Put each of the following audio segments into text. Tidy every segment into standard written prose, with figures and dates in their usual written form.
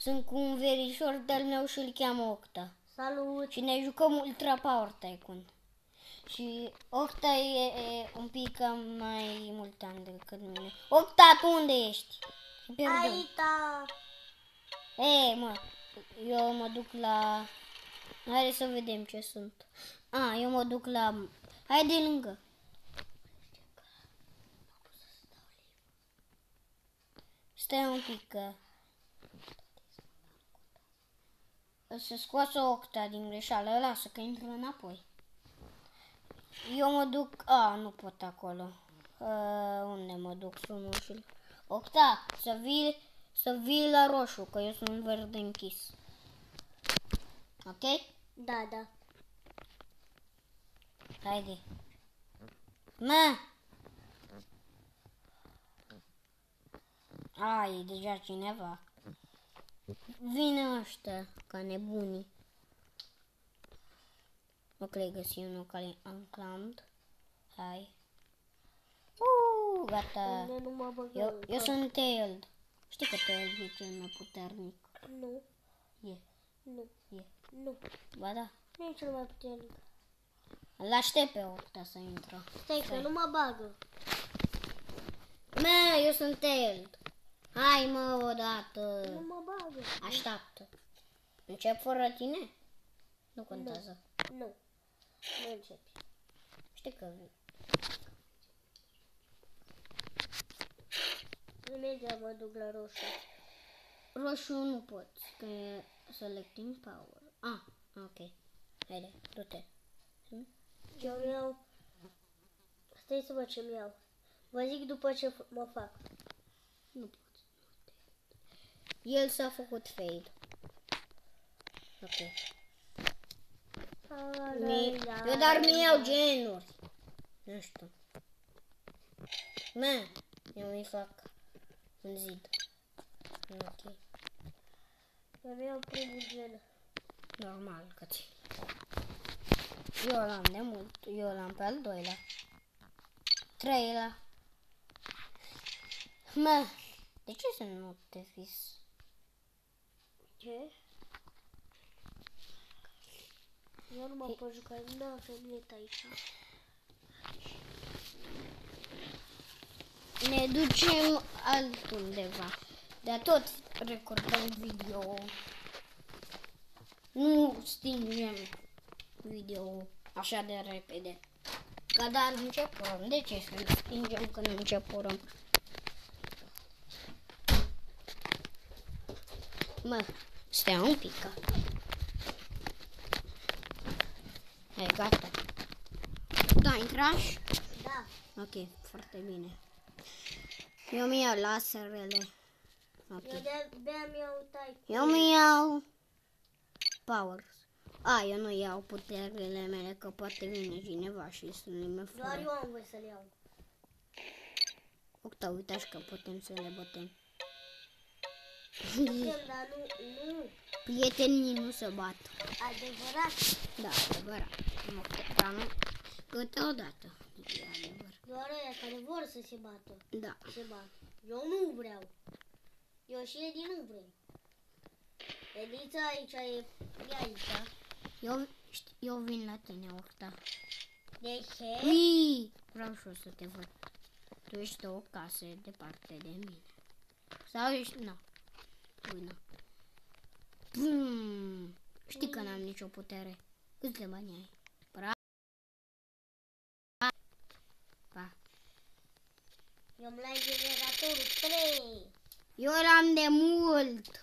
Sunt cu un verișor de-al meu și îl cheamă Octa. Salut! Și ne jucăm Ultra Power Tycoon. Și Octa e un pic cam mai mult ani decât mine. Octa, tu unde ești? Aici! Ei, mă, eu mă duc la... Hai să vedem ce sunt. Eu mă duc la... Hai de lângă. Stai un pic că... Să scoasă Octa din greșeală, lasă că intră înapoi. Eu mă duc... nu pot acolo. Unde mă duc frumușul? Octa, să vii la roșu, că eu sunt verde închis. Ok? Da, da. Haide. Mă! E deja cineva. Vine ăștia, ca nebunii. Ok, găsi unul care am clamd. Hai. Gata. Eu sunt Tailed. Știi că Tailed e cel mai puternic. Nu. E. Nu. E. Nu. Ba da. Nu e cel mai puternic. Îl aștept pe Octa să intră. Stai că nu mă bagă. Mă, eu sunt Tailed. Hai mă, odată. Nu mă bagă. Așteaptă. Încep fără tine? Nu contează. Nu. Nu începi. Știi că... Imediat mă duc la roșu. Roșu nu poți, că e selecting power. Ok. Haide, du-te. Eu iau... Stai să văd ce-mi iau. Vă zic după ce mă fac. Nu poți. El s-a făcut fade. Ok. Eu dar mi iau genuri. Nu știu. Eu mi fac un zid. Ok. Eu iau primul gen. Normal că ți. Eu l-am de mult. Eu l-am pe al doilea. Treilea. De ce să nu te fis? Ce? Eu nu mă pot juca, nu am femeie aici. Ne ducem altundeva. Dar tot recordăm video. Nu stingem video așa de repede. Că dar începurăm. De ce să stingem când începurăm? Stai un pic. Hai, gata. Da, intrași? Da. Ok, foarte bine. Eu mi iau laserele. Ok. Eu de-abia mi-au tai. Eu mi iau powers. Eu nu iau puterile mele, că poate vine cineva și să ne mă fură. Doar eu am voie să le iau. Octa, uitați că putem să le bătem. Dar nu. Prietenii nu se bat. Adevărat. Da, adevărat. Dar nu câteodată. E adevărat. Doar ăia care vor să se bată. Da. Se bat. Eu nu vreau. Eu și Edi nu vrem. Edița aici e aici. Eu vin la tine, Octa. De ce? Vreau și eu să te văd. Tu ești o casă departe de mine. Sau ești... Nu. Știi că n-am nicio putere. Câți de bani ai? Eu-mi luai generatorul 3. Eu l-am de mult.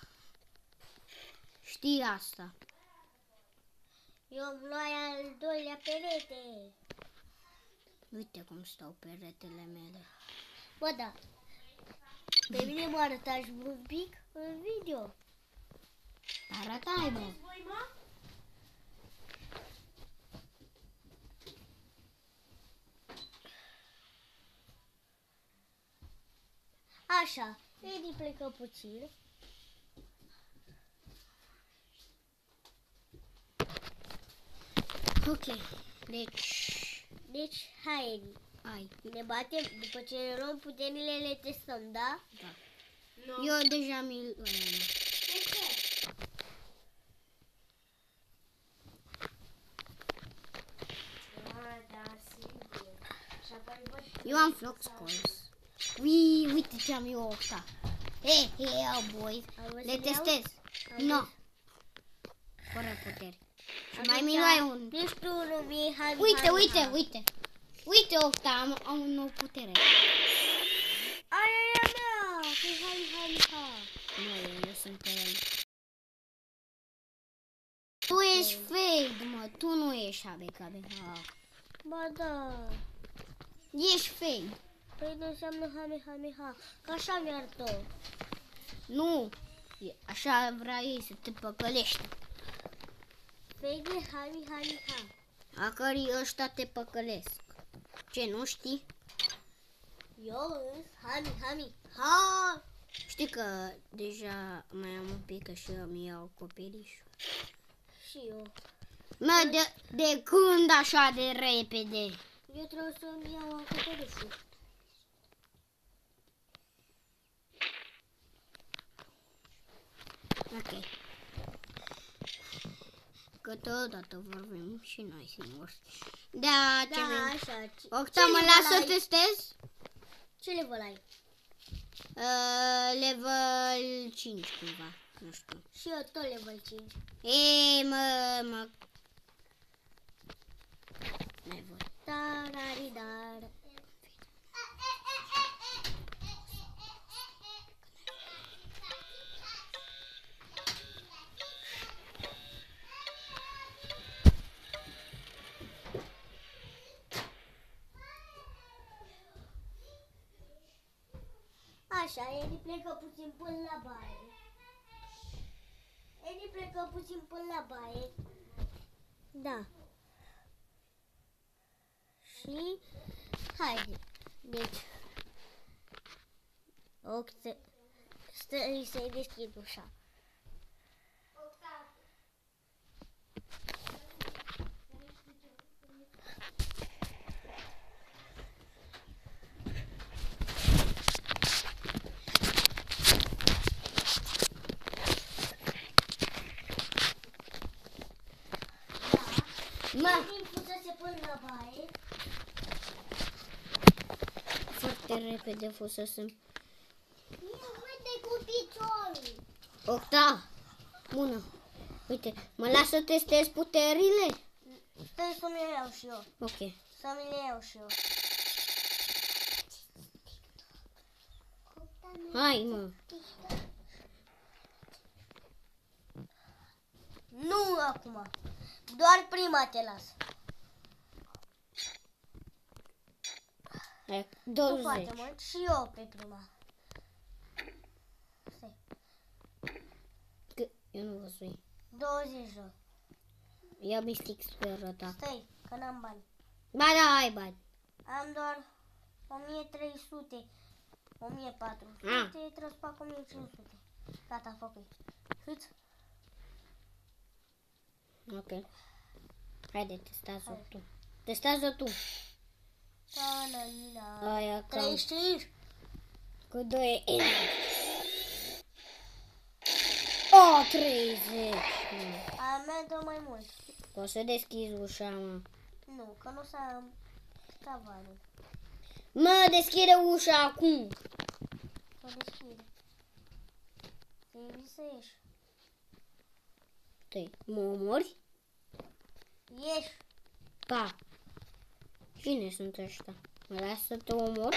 Știi asta. Eu-mi luai al doilea perete. Uite cum stau peretele mele. Bă, da. Pe mine mă arătași un pic în video. Arătai, bă. Așa, Edi plecă puțin. Ok, deci, hai, Edi. Hai. Ne batem, după ce ne luăm puterile, le testăm, da? Da. Eu deja mi-l luam. De ce? Eu am Flock Scores. Uite ce am eu ăsta. Hey, boys. Le testez. Nu. Fără puteri. Și mai miroai un... Ești tu, Lumi, hai. Uite. Uite, Octa, am un nou putere. Aia mea! Ha. Nu, eu sunt pe el. Tu ești fake, mă, tu nu ești HBKB. Ba da. Ești fake. Păi nu înseamnă ha. Că așa mi-arătă. Nu, așa vrea ei să te păcălești. Fake de ha. A cării ăștia te păcălesc. Ce, nu știi? Eu îs ha. Știi că deja mai am un pic și eu mi iau coperișul. Și eu. Mă, de când așa de repede? Eu trebuie să-mi iau acoperișul. Ok. Câteodată vorbim și noi singuri. Da, ce vrem? Așa. Octa, mă las să testez? Ce level ai? Level 5 cumva, nu știu. Și eu tot level 5. Ei, mă... N-ai voie. Tararidar. Așa, Eni plecă puțin până la baie. Da. Și haide. Deci stai să-i deschid ușa. Mă! Fusese până la baie. Foarte repede fusesem. Uite cu piciorul. Octa! Bună! Uite, mă las să testez puterile? Stai să mi le iau și eu. Ok. Să mi le iau și eu. Hai, mă! Nu acum. Doar prima te las. Hai, Nu 20. foarte mult. Și eu pe prima. Stai. Eu nu văzui. 20 rău. Ia bistic speră ta. Stai, că n-am bani. Ba da, ai bani. Am doar 1300. 1400. Trebuie să fac 1500. Gata, făcut. Cât? Ok. Haide, testează tu. Testează tu. Aia ca 35. cu 2 O, 30. A mea dă mai mult. Poți să deschizi ușa, mă. Nu, că nu s-a tavanul. Mă, deschide ușa acum. Să deschide. Trebuie să ieși. Tăi, mă omori? Ieși. Pa. Cine sunt ăștia? Mă las să te omor?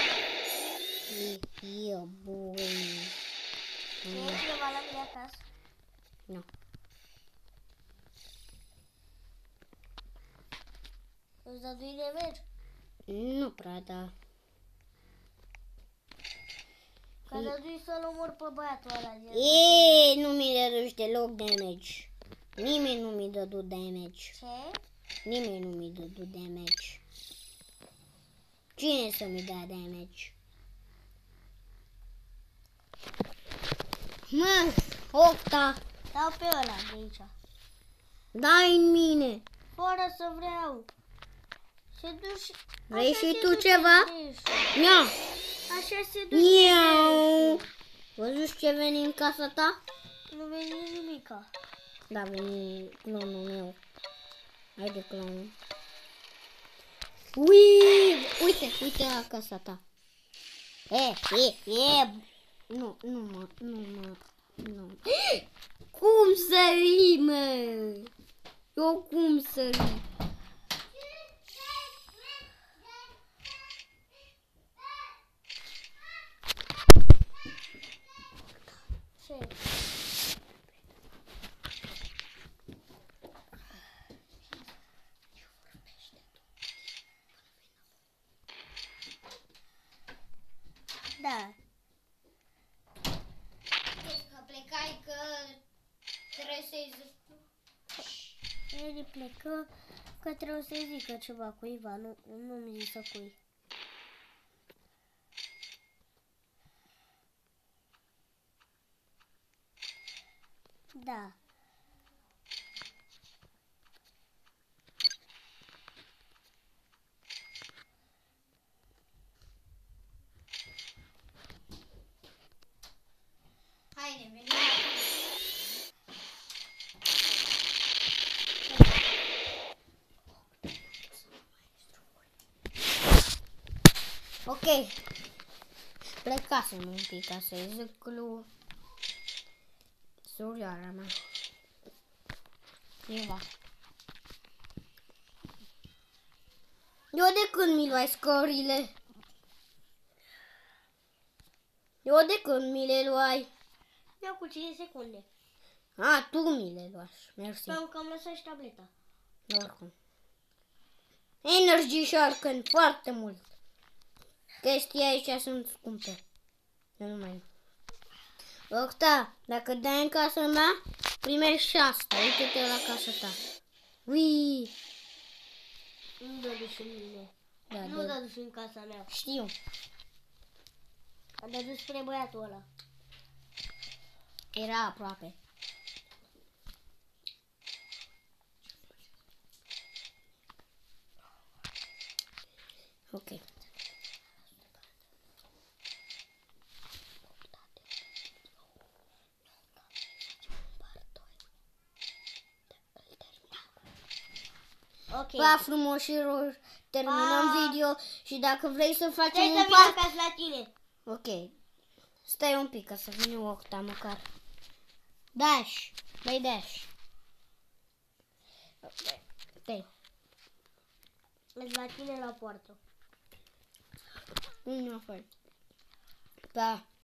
Eu, boi. E cineva la mine acasă? Nu. Îți dădui de mergi? Nu prea, da. Că dădui să-l omor pe băiatul ăla. Eee, nu mi dăduși deloc damage. Nimeni nu mi dădu damage. Ce? Nimeni nu mi dădu damage. Cine să mi dea damage? Mă, Octa, Dau pe ăla de aici. dai în mine. Fără să vreau. Se duce... Vrei Așa și se tu duce ceva? greșul. Ia. Așa se duce. Iau. Văzuși ce veni în casa ta? Nu veni nimica. Da, veni clonul meu. Haide, clonul. Ui! Uite la casa ta. Nu. Cum sări, mă? Eu cum sări? Ce? Da. Că plecai că trebuie să-i zic. El plecă că trebuie să-i zică ceva cuiva, nu mi zisă cui. Da. Haide, veni. Ok. Plecasem un pic ca să-i zic lui surioara mea. Ceva. Eu de când mi luai scorile? Eu de când mi le luai? Eu cu 5 secunde. A, tu mi le luai. Mersi. Pentru că am lăsat și tableta. Oricum. Energy Sharken foarte mult. Chestii aici sunt scumpe. Eu nu mai. Octa, dacă dai în casa mea, primești și asta. Uite-te la casa ta. Ui! Nu dă și în mine. Da, Nu dă și în casa mea. știu. A dat spre băiatul ăla. Era aproape. Ok. Ok. Pa, frumoșilor, terminăm Pa. video și dacă vrei să facem Trebuie un să vin part... acasă la tine. Ok. Stai un pic ca să vină Octa măcar. Dash. Dai dash. Stai. Mergi la tine la poartă. Nu, nu, fai. Pa.